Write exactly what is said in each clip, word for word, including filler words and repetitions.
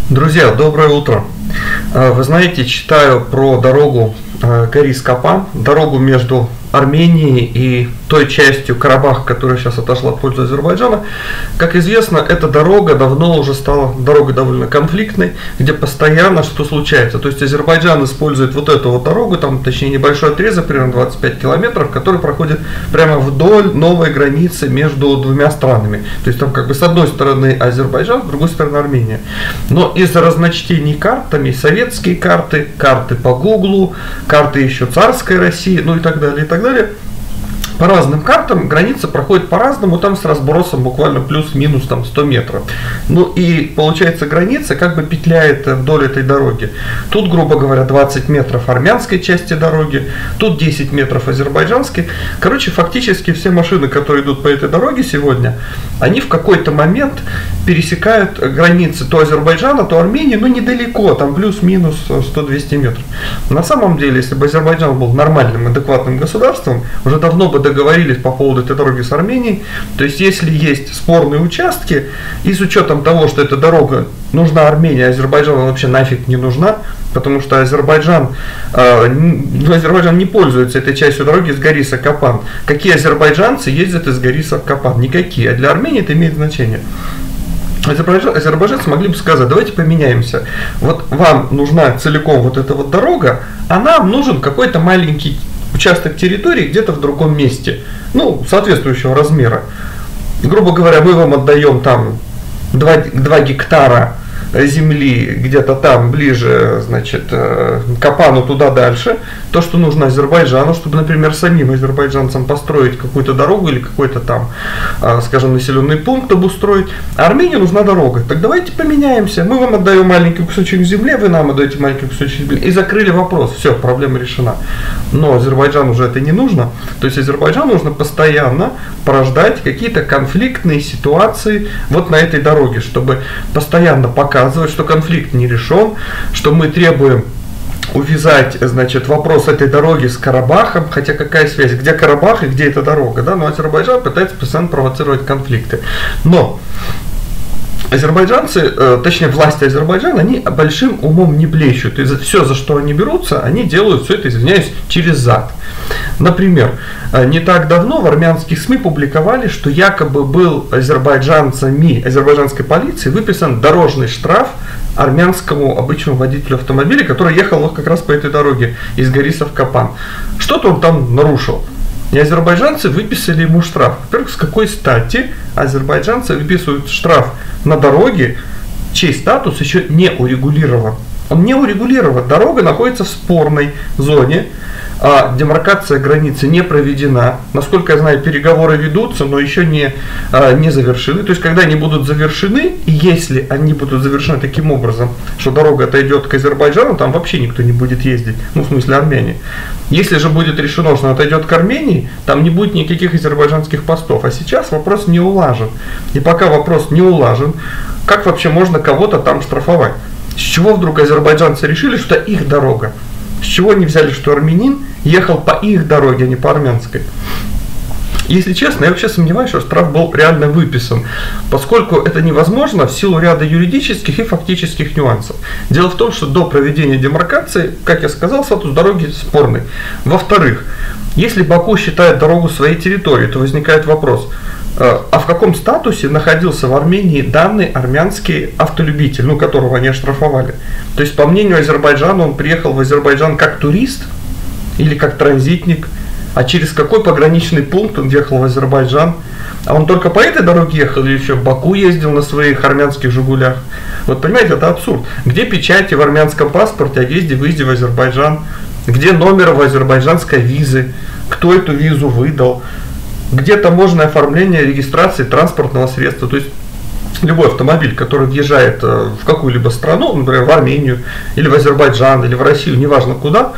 Друзья, доброе утро. Вы знаете, читаю про дорогу Горис-Капан, дорогу между Арменией и той частью Карабаха, которая сейчас отошла в пользу Азербайджана. Как известно, эта дорога давно уже стала дорогой довольно конфликтной, где постоянно что случается. То есть Азербайджан использует вот эту вот дорогу, там точнее небольшой отрезок, примерно двадцать пять километров, который проходит прямо вдоль новой границы между двумя странами. То есть там как бы с одной стороны Азербайджан, с другой стороны Армения. Но из-за разночтений карт, там есть советские карты, карты по Гуглу, карты еще царской России, ну и так далее, и так далее. По разным картам граница проходит по-разному, там с разбросом буквально плюс-минус там сто метров. Ну и получается граница как бы петляет вдоль этой дороги. Тут, грубо говоря, двадцать метров армянской части дороги, тут десять метров азербайджанской. Короче, фактически все машины, которые идут по этой дороге сегодня, они в какой-то момент пересекают границы то Азербайджана, то Армении, но недалеко, там плюс-минус сто-двести метров. На самом деле, если бы Азербайджан был нормальным, адекватным государством, уже давно бы договорились по поводу этой дороги с Арменией. То есть, если есть спорные участки, и с учетом того, что эта дорога нужна Армении, а Азербайджану вообще нафиг не нужна, потому что Азербайджан, э, ну, Азербайджан не пользуется этой частью дороги с Гориса в Капан. Какие азербайджанцы ездят из Гориса в Капан? Никакие. А для Армении это имеет значение. Азербайджанцы могли бы сказать: давайте поменяемся. Вот вам нужна целиком вот эта вот дорога, а нам нужен какой-то маленький участок территории где-то в другом месте, ну, соответствующего размера. Грубо говоря, мы вам отдаем там два гектара земли где-то там ближе, значит, к Капану, туда дальше, то, что нужно Азербайджану, чтобы, например, самим азербайджанцам построить какую-то дорогу или какой-то там, скажем, населенный пункт обустроить. А Армении нужна дорога. Так давайте поменяемся. Мы вам отдаем маленький кусочек земли, вы нам отдаете маленький кусочек земли. И закрыли вопрос. Все, проблема решена. Но Азербайджану уже это не нужно. То есть Азербайджану нужно постоянно порождать какие-то конфликтные ситуации вот на этой дороге, чтобы постоянно показывать, что конфликт не решен, что мы требуем увязать, значит, вопрос этой дороги с Карабахом, хотя какая связь, где Карабах и где эта дорога, да, но Азербайджан пытается постоянно провоцировать конфликты. Но азербайджанцы, э, точнее власти Азербайджана, они большим умом не блещут, и за все, за что они берутся, они делают все это, извиняюсь, через зад. Например, не так давно в армянских СМИ публиковали, что якобы был азербайджанцами, азербайджанской полиции выписан дорожный штраф армянскому обычному водителю автомобиля, который ехал вот как раз по этой дороге из Гориса в Капан. Что-то он там нарушил. И азербайджанцы выписали ему штраф. Во-первых, с какой стати азербайджанцы выписывают штраф на дороге, чей статус еще не урегулирован? Он не урегулирован. Дорога находится в спорной зоне, а демаркация границы не проведена. Насколько я знаю, переговоры ведутся, но еще не, а, не завершены. То есть, когда они будут завершены, и если они будут завершены таким образом, что дорога отойдет к Азербайджану, там вообще никто не будет ездить, ну, в смысле Армении. Если же будет решено, что она отойдет к Армении, там не будет никаких азербайджанских постов. А сейчас вопрос не улажен. И пока вопрос не улажен, как вообще можно кого-то там штрафовать? С чего вдруг азербайджанцы решили, что это их дорога? С чего они взяли, что армянин ехал по их дороге, а не по армянской? Если честно, я вообще сомневаюсь, что штраф был реально выписан, поскольку это невозможно в силу ряда юридических и фактических нюансов. Дело в том, что до проведения демаркации, как я сказал, статус дороги спорный. Во-вторых, если Баку считает дорогу своей территорией, то возникает вопрос: а в каком статусе находился в Армении данный армянский автолюбитель, ну, которого они оштрафовали? То есть, по мнению Азербайджана, он приехал в Азербайджан как турист или как транзитник, а через какой пограничный пункт он ехал в Азербайджан? А он только по этой дороге ехал или еще в Баку ездил на своих армянских «Жигулях»? Вот понимаете, это абсурд. Где печати в армянском паспорте о въезде-выезде в Азербайджан? Где номер в азербайджанской визы? Кто эту визу выдал? Где таможенное оформление регистрации транспортного средства? То есть любой автомобиль, который въезжает в какую-либо страну, например, в Армению, или в Азербайджан, или в Россию, неважно куда,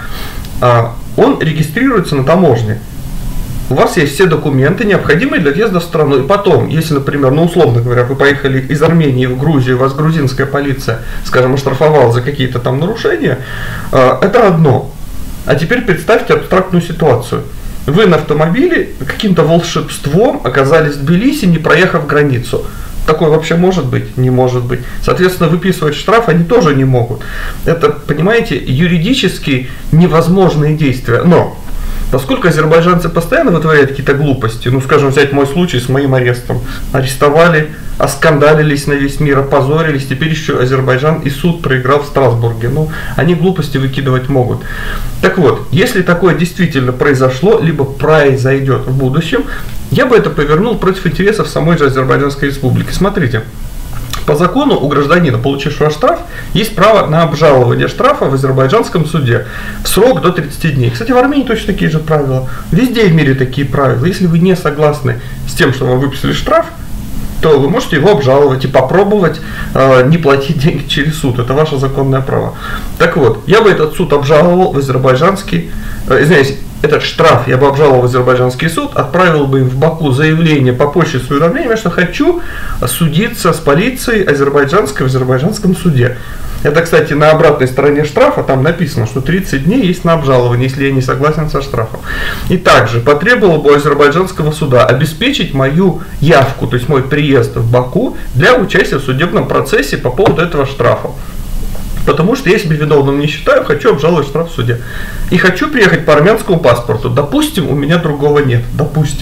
он регистрируется на таможне. У вас есть все документы, необходимые для въезда в страну. И потом, если, например, ну условно говоря, вы поехали из Армении в Грузию, вас грузинская полиция, скажем, оштрафовала за какие-то там нарушения, это одно. А теперь представьте абстрактную ситуацию. Вы на автомобиле каким-то волшебством оказались в Тбилиси, не проехав границу. Такое вообще может быть? Не может быть. Соответственно, выписывать штраф они тоже не могут. Это, понимаете, юридически невозможные действия. Но поскольку азербайджанцы постоянно вытворяют какие-то глупости, ну, скажем, взять мой случай с моим арестом. Арестовали, оскандалились на весь мир, опозорились, теперь еще Азербайджан и суд проиграл в Страсбурге. Ну, они глупости выкидывать могут. Так вот, если такое действительно произошло, либо произойдет в будущем, я бы это повернул против интересов самой же Азербайджанской республики. Смотрите. По закону у гражданина, получившего штраф, есть право на обжалование штрафа в азербайджанском суде в срок до тридцати дней. Кстати, в Армении точно такие же правила. Везде в мире такие правила. Если вы не согласны с тем, что вам выписали штраф, то вы можете его обжаловать и попробовать э, не платить деньги через суд. Это ваше законное право. Так вот, я бы этот суд обжаловал в азербайджанский, э, извиняюсь, этот штраф я бы обжаловал в азербайджанский суд, отправил бы им в Баку заявление по почте с уведомлением, что хочу судиться с полицией азербайджанской в азербайджанском суде. Это, кстати, на обратной стороне штрафа там написано, что тридцать дней есть на обжалование, если я не согласен со штрафом. И также потребовал бы у азербайджанского суда обеспечить мою явку, то есть мой приезд в Баку для участия в судебном процессе по поводу этого штрафа. Потому что я себя виновным не считаю, хочу обжаловать штраф в суде. И хочу приехать по армянскому паспорту. Допустим, у меня другого нет. Допустим.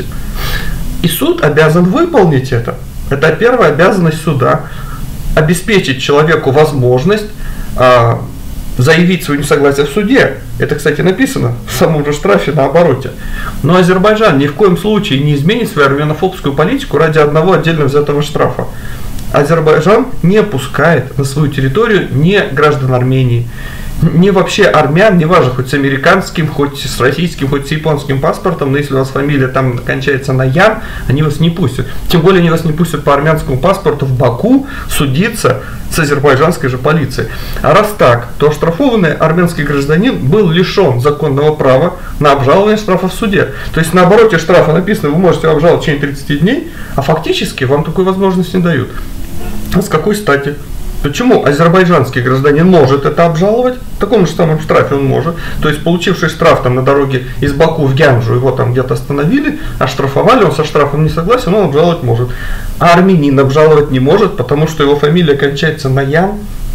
И суд обязан выполнить это. Это первая обязанность суда. Обеспечить человеку возможность а, заявить свое несогласие в суде. Это, кстати, написано в самом же штрафе на обороте. Но Азербайджан ни в коем случае не изменит свою армянофобскую политику ради одного отдельно взятого штрафа. Азербайджан не пускает на свою территорию ни граждан Армении, ни вообще армян, неважно, хоть с американским, хоть с российским, хоть с японским паспортом, но если у вас фамилия там кончается на Ян, они вас не пустят. Тем более они вас не пустят по армянскому паспорту в Баку судиться с азербайджанской же полицией. А раз так, то оштрафованный армянский гражданин был лишен законного права на обжалование штрафа в суде. То есть на обороте штрафа написано, вы можете обжаловать в течение тридцати дней, а фактически вам такой возможности не дают. А с какой стати? Почему азербайджанский гражданин может это обжаловать? В таком же самом штрафе он может. То есть, получивший штраф там на дороге из Баку в Гянджу, его там где-то остановили, оштрафовали, он со штрафом не согласен, он обжаловать может. А армянин обжаловать не может, потому что его фамилия кончается на Ян.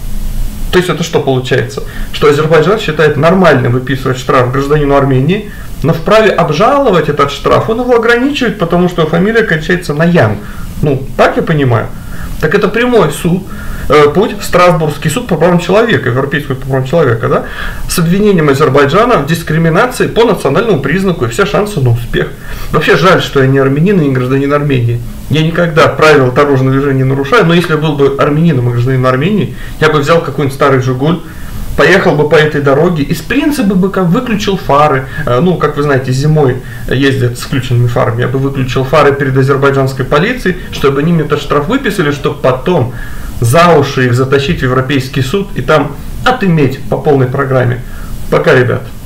То есть, это что получается? Что Азербайджан считает нормальным выписывать штраф гражданину Армении, но вправе обжаловать этот штраф он его ограничивает, потому что его фамилия кончается на Ян. Ну, так я понимаю. Так это прямой суд, э, путь в Страсбургский суд по правам человека, Европейский суд по правам человека, да, с обвинением Азербайджана в дискриминации по национальному признаку и все шансы на успех. Вообще жаль, что я не армянин и не гражданин Армении. Я никогда правила дорожного движения не нарушаю, но если я был бы армянином и гражданином Армении, я бы взял какой-нибудь старый Жигуль, поехал бы по этой дороге и с принципа бы как выключил фары. Ну, как вы знаете, зимой ездят с включенными фарами. Я бы выключил фары перед азербайджанской полицией, чтобы они мне этот штраф выписали, чтобы потом за уши их затащить в Европейский суд и там отыметь по полной программе. Пока, ребят.